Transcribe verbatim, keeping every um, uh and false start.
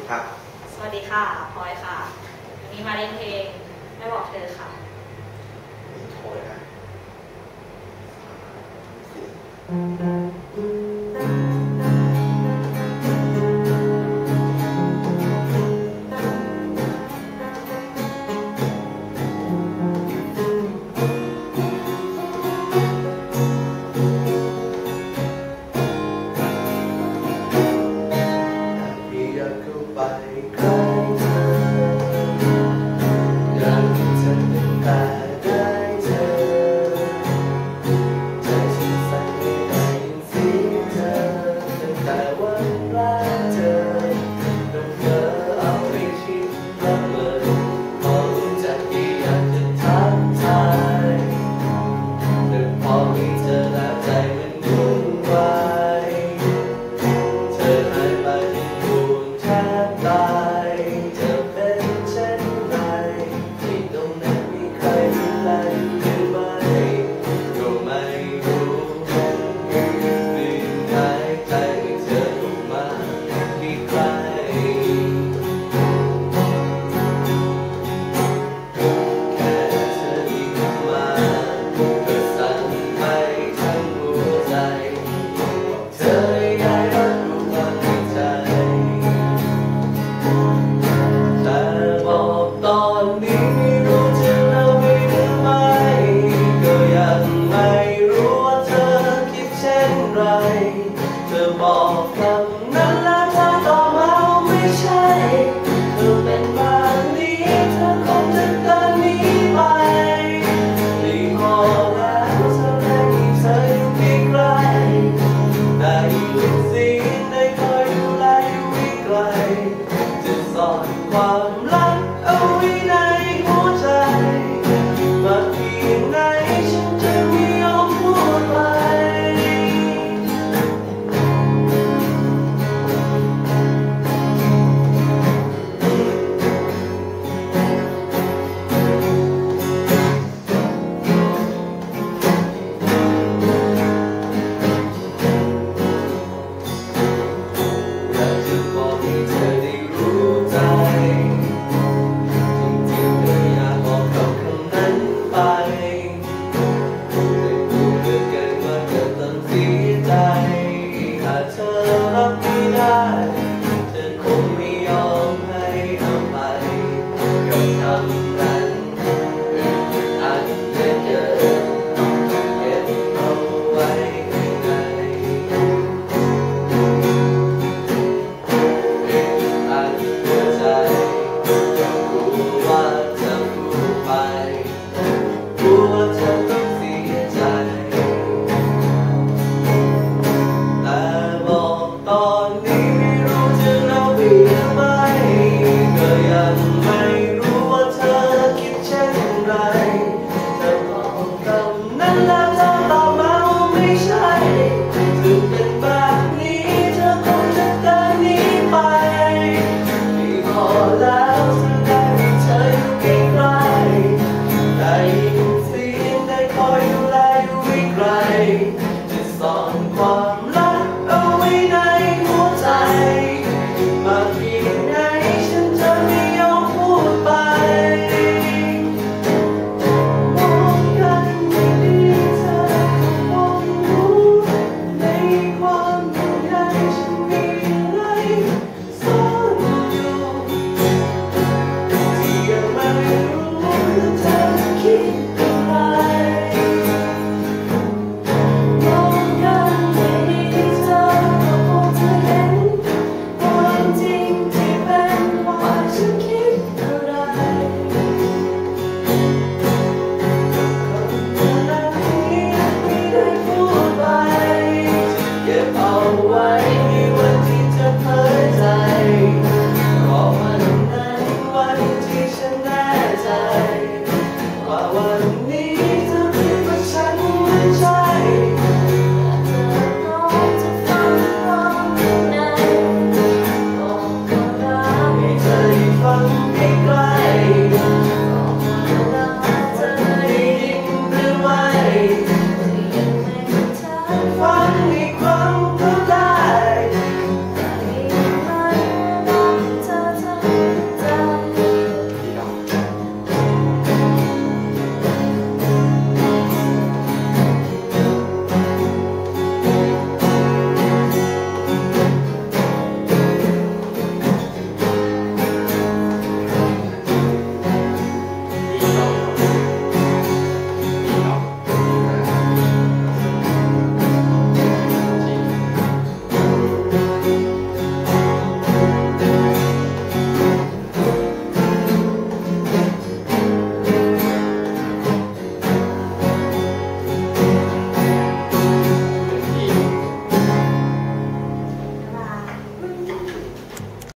ครับสวัสดีค่ะพลอยค่ะวันนี้มาเล่นเพลงไม่บอกเธอค่ะโทรเลยนะไปใกล้เธออยากให้เธอเป็นแต่ได้เธอใจฉันสั่นไม่ได้ยินเสียงเธอตั้งแต่วันแรกเธอต้องเธอเอาไปชิดละเมอพอรู้จักที่อยากจะทักทายแต่พอมีเธอแล้วใจมันวุ่นวายเธอหายไปอยู่แทบตายเธอเป็นเช่นไรที่ตรงนั้นมีใครดูแลอยู่หรือไม่ก็ไม่รู้ดึงหายใจให้เธอออกมาที่ใครแค่เธอที่เข้ามาก็สั่นไปทั้งหัวใจเธอได้รับรู้ความในใจแต่บอกตอนนี้ไม่รู้จะเล่าไปหรือไม่ก็ยังไม่รู้ว่าเธอคิดเช่นไรเธอบอกคำนั้นแล้วเธอตอบมาว่าไม่ใช่เธอเป็นแบบนี้เธอคงจะเดินหนีไปที่พอแล้วเธอได้ที่เธออยู่ใกล้ๆได้ยินเสียงได้คอยดูแลอยู่ใกล้ๆจะซ่อนความรักเอาไว้ในหัวใจมากเพียงไหนฉันจะไม่ยอมพูดไปอยากจะบอกให้เธอได้รู้ใจจริงๆเธออยากบอกกับคำนั้นไปแต่กลัวเหลือเกินว่าเธอต้องเสียใจหากเธอรับไม่ได้เธอคงไม่ยอมให้อภัยกับคำนั้นอึดอัดเหลือเกินต้องเก็บเอาไว้ข้างในอึดอัดหัวใจกลัวว่าจะพูดไปกลัวว่าเธอต้องเสียใจแต่บอกตอนนี้ไม่รู้จะเล่าไป